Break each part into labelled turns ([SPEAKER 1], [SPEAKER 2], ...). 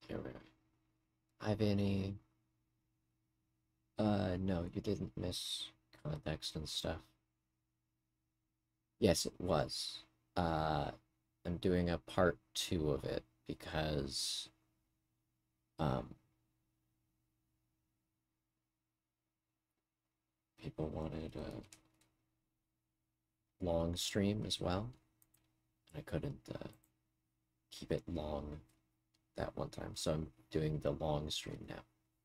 [SPEAKER 1] Here we go. I've any. No, you didn't miss context and stuff. Yes, it was. I'm doing a part 2 of it because, um, people wanted a long stream as well. I couldn't, keep it long that one time, so I'm doing the long stream now.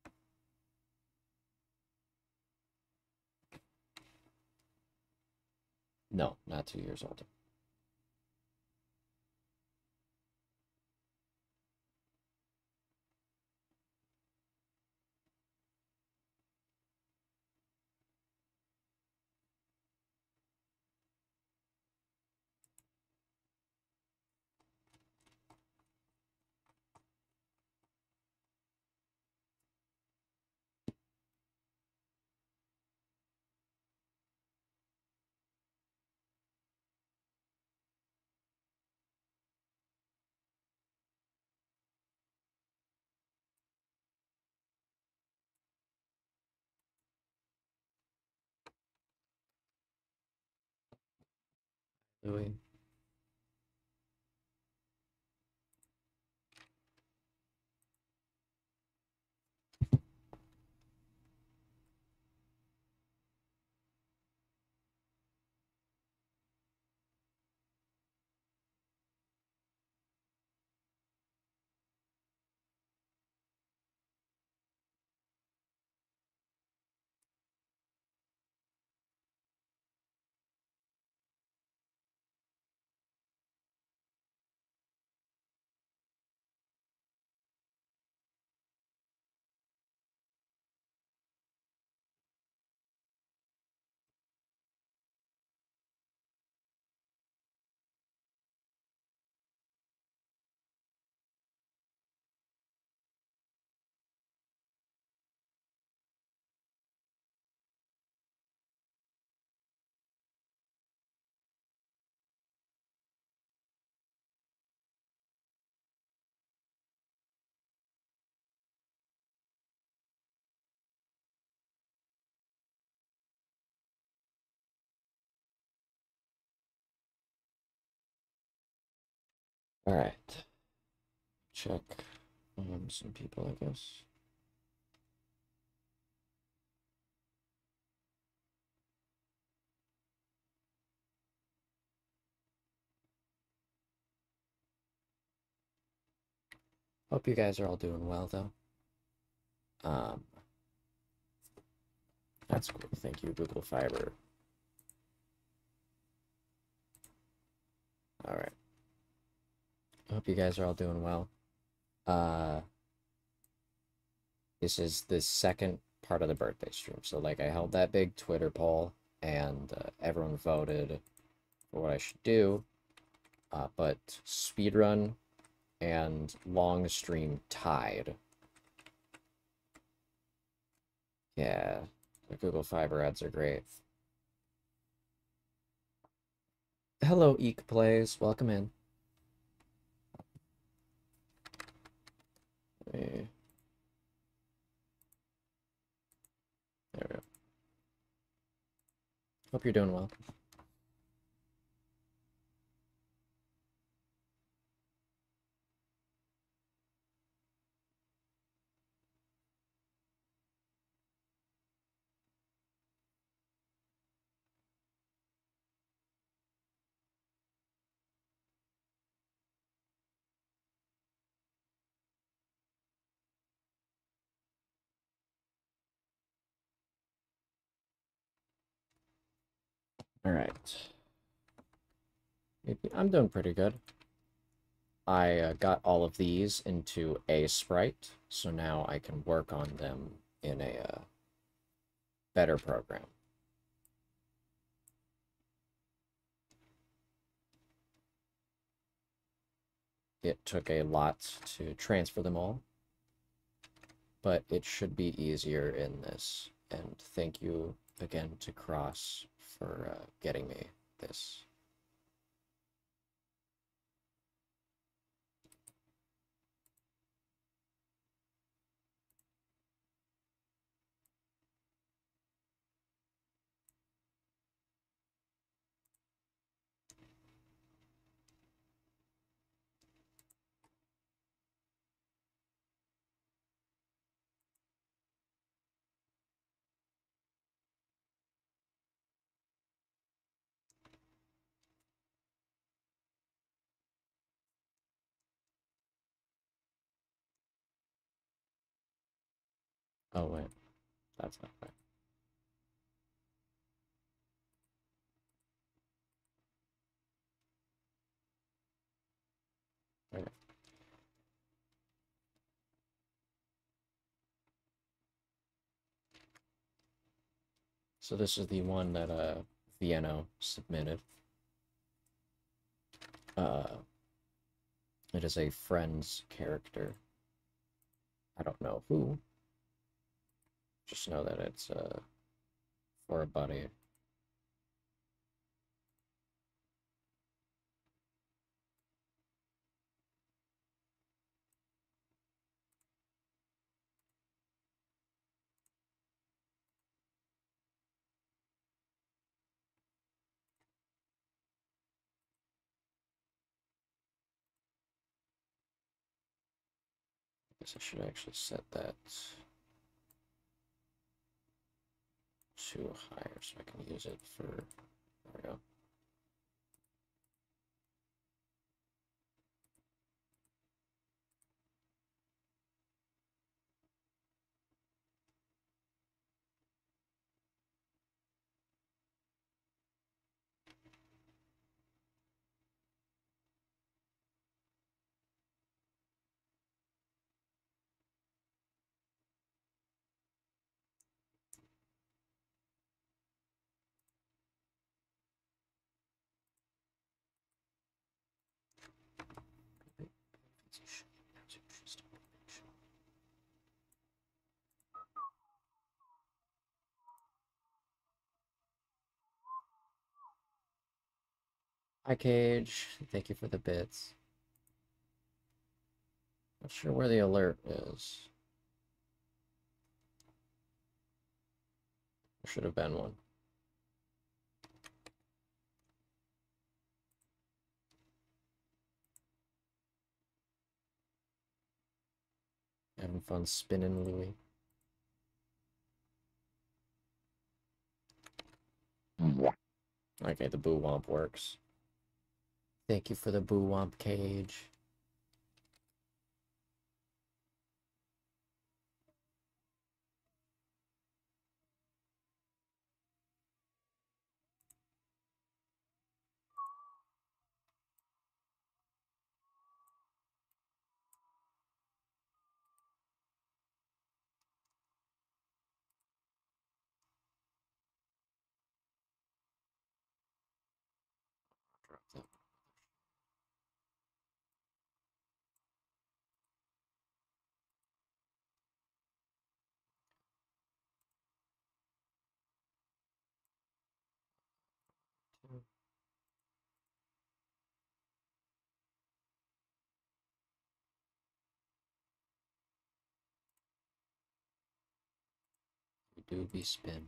[SPEAKER 1] No, not 2 years older. Louis. All right. Check some people, I guess. Hope you guys are all doing well, though. Um, that's cool. Thank you, Google Fiber. All right. Hope you guys are all doing well. Uh, this is the second part of the birthday stream. So, like, I held that big Twitter poll, and everyone voted for what I should do. But speedrun and long stream tied. Yeah, the Google Fiber ads are great. Hello, Eek Plays. Welcome in. There we go. Hope you're doing well. All right. Maybe I'm doing pretty good. I got all of these into a sprite, so now I can work on them in a better program. It took a lot to transfer them all, but it should be easier in this. And thank you again to Cross for getting me this. Oh, wait. That's not right. Okay. So this is the one that Vienno submitted. Uh, it is a friend's character. I don't know who. Just know that it's for a buddy. I guess I should actually set that to higher so I can use it for. There we go. Hi, Cage. Thank you for the bits. Not sure where the alert is. There should have been one. Having fun spinning, Louie. Okay, the boo womp works. Thank you for the boo womp, Cage. Drop that. We do be spin.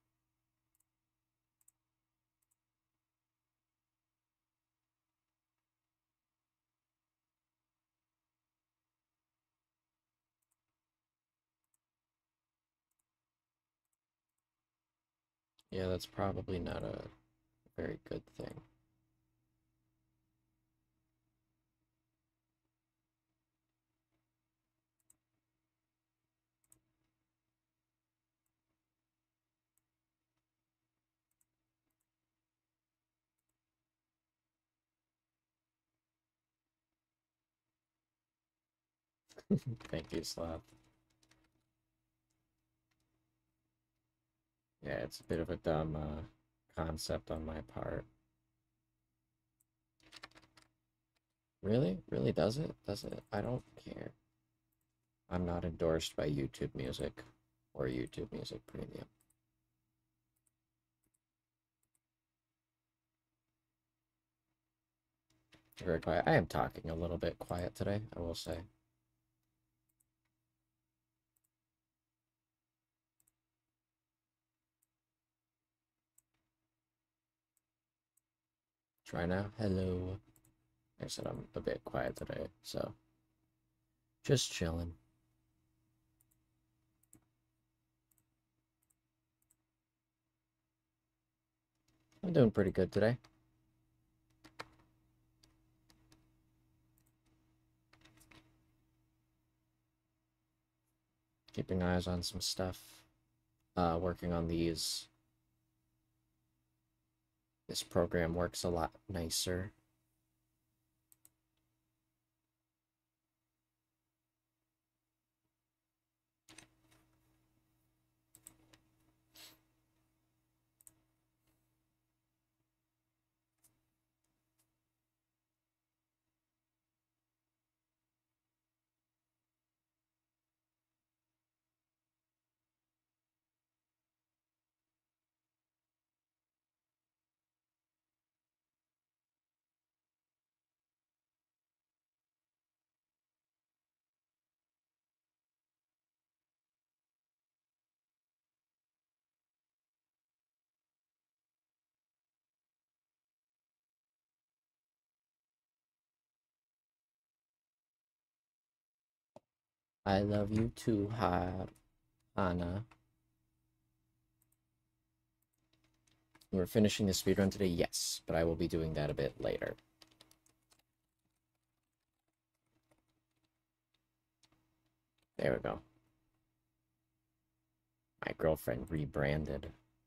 [SPEAKER 1] Yeah, that's probably not a very good thing. Thank you, Slav. Yeah, it's a bit of a dumb concept on my part. Really? Really, does it? Does it? I don't care. I'm not endorsed by YouTube Music or YouTube Music Premium. Very quiet. I am talking a little bit quiet today, I will say. Try now. Hello. Like I said, I'm a bit quiet today, so just chilling. I'm doing pretty good today. keeping eyes on some stuff. Working on these. This program works a lot nicer. I love you too, Hana. We're finishing the speedrun today, yes, but I will be doing that a bit later. There we go. My girlfriend rebranded.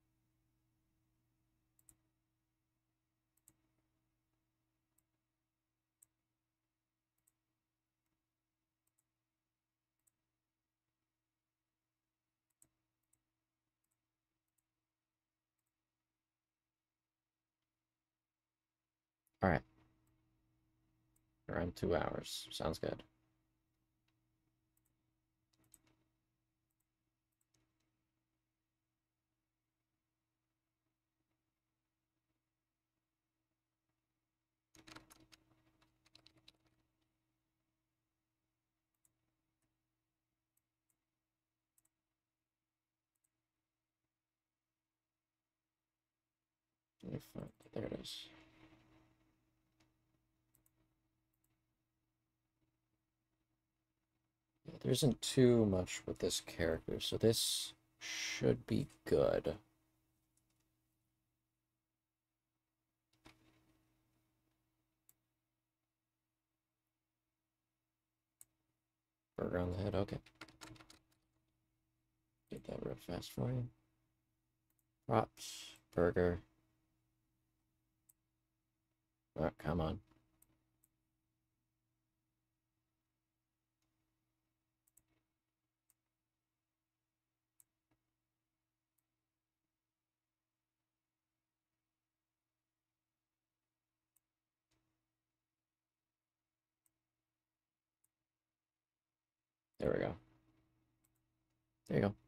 [SPEAKER 1] Alright. Around 2 hours. Sounds good. Let me find it. There it is. Yeah, there isn't too much with this character, so this should be good. Burger on the head, okay. Get that real fast for you. Props, burger. Oh, come on. There we go. There you go.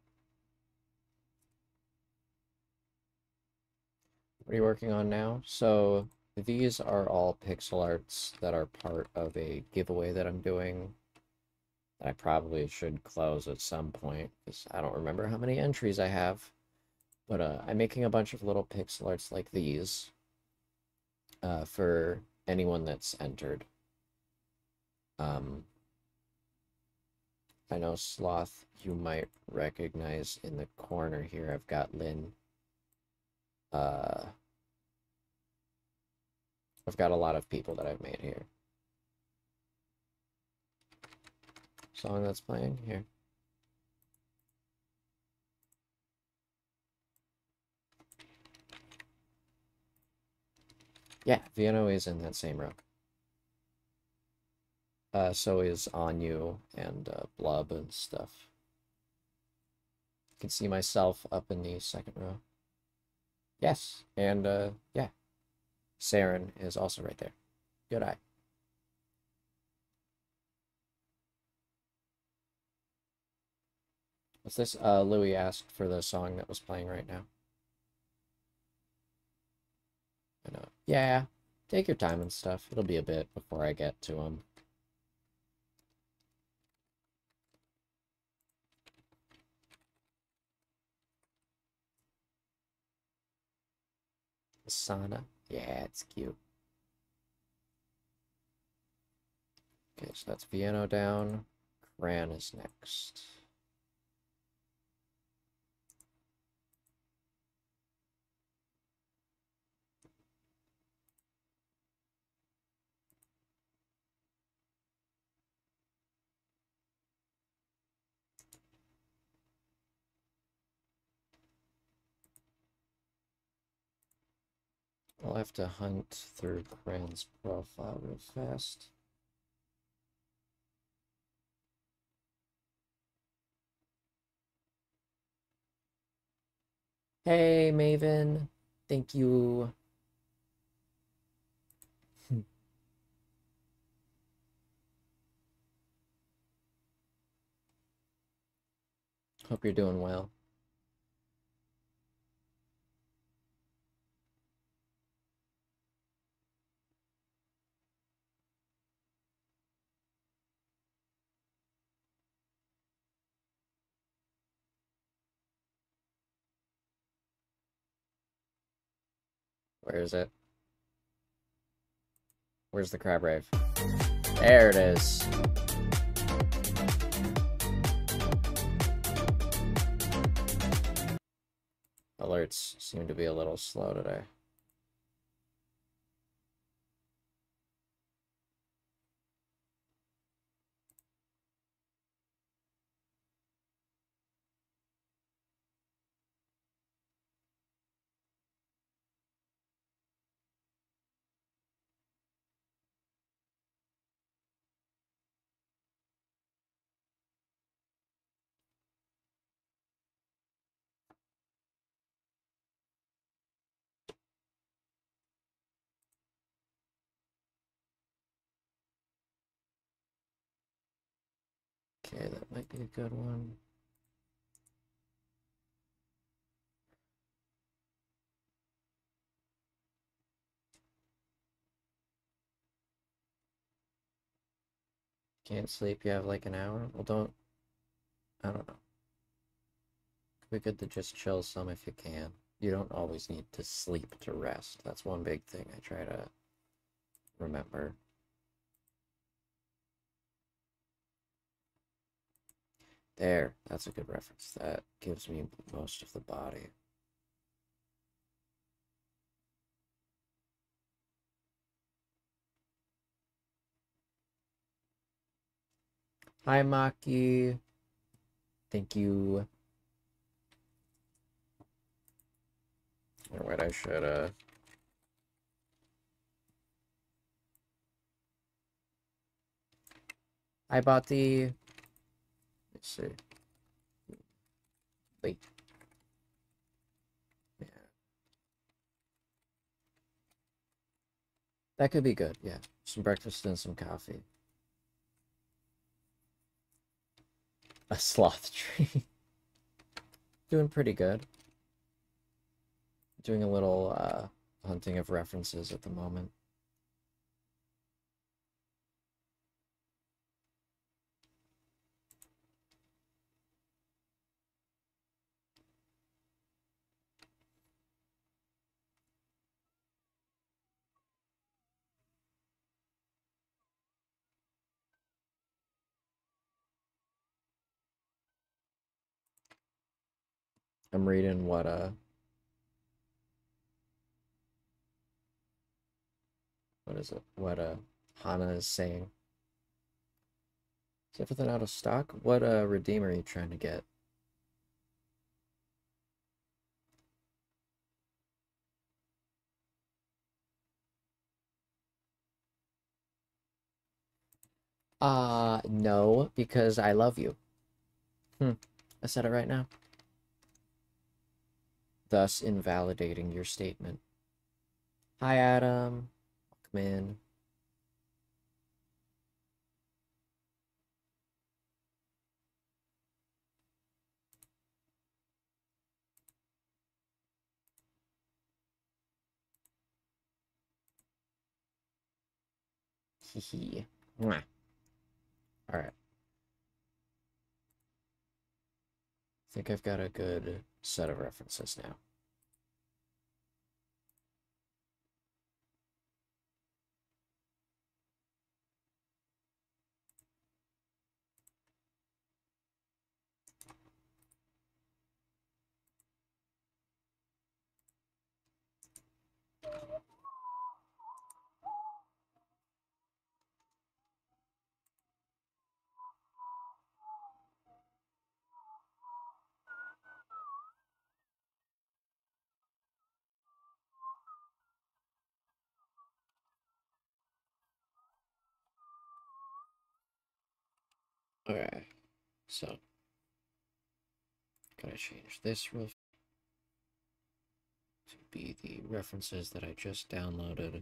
[SPEAKER 1] What are you working on now? So these are all pixel arts that are part of a giveaway that I'm doing that I probably should close at some point because I don't remember how many entries I have. But I'm making a bunch of little pixel arts like these for anyone that's entered. I know Sloth, you might recognize in the corner here. I've got Lynn. I've got a lot of people that I've made here. Song that's playing here. Yeah, Vienna is in that same row. So is Anu and Blub and stuff. You can see myself up in the second row. Yes, and yeah, Saren is also right there. Good eye. What's this? Louis asked for the song that was playing right now. I know. Yeah, take your time and stuff. It'll be a bit before I get to them. Asana. Yeah, it's cute. Okay, so that's Vienna down. Kran is next. I'll have to hunt through Cran's profile real fast. Hey, Maven. Thank you. Hope you're doing well. Where is it? Where's the crab rave? There it is. Alerts seem to be a little slow today. Okay, that might be a good one. Can't sleep, you have like an hour? Well, I don't know. Could be good to just chill some if you can. You don't always need to sleep to rest. That's one big thing I try to remember. There, that's a good reference. That gives me most of the body. Hi, Maki. Thank you. Or what I should, I bought the... Let's see. Wait. Yeah. That could be good, yeah. Some breakfast and some coffee. A sloth tree. Doing pretty good. Doing a little, hunting of references at the moment. I'm reading what is it? What Hana is saying. Is everything out of stock? What redeemer are you trying to get? No, because I love you. I said it right now. Thus invalidating your statement. Hi, Adam. Welcome in. Hee. Mwah. All right. I think I've got a good set of references now. Okay, so gotta change this real to be the references that I just downloaded.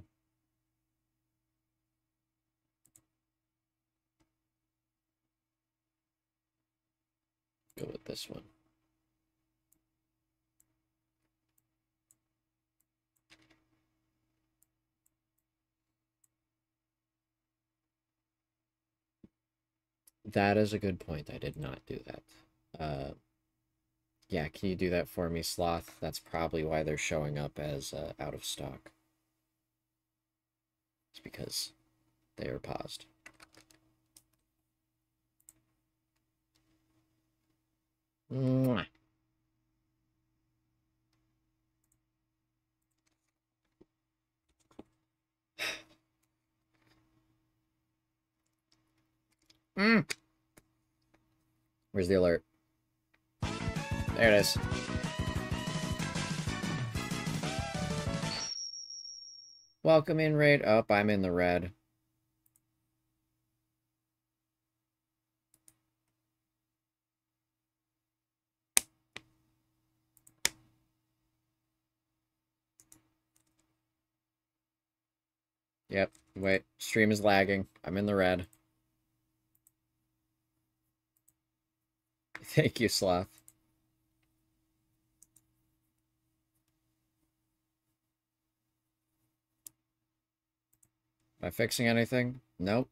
[SPEAKER 1] Go with this one. That is a good point. I did not do that. Yeah, can you do that for me, Sloth? That's probably why they're showing up as out of stock. It's because they are paused. Mwah. Where's the alert? There it is. Welcome in raid. Up, I'm in the red. Yep, wait. Stream is lagging. I'm in the red. Thank you, Sloth. Am I fixing anything? Nope.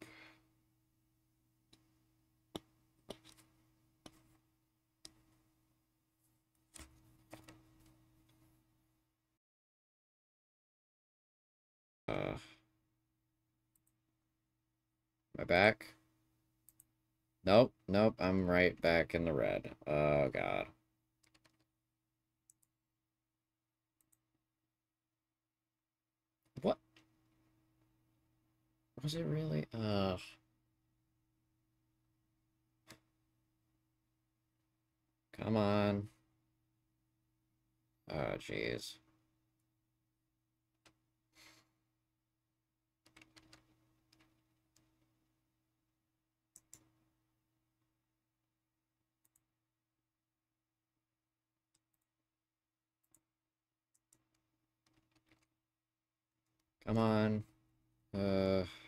[SPEAKER 1] Am I back? Nope, nope, I'm right back in the red. Oh, God. What? Was it really? Come on. Oh, jeez. Come on.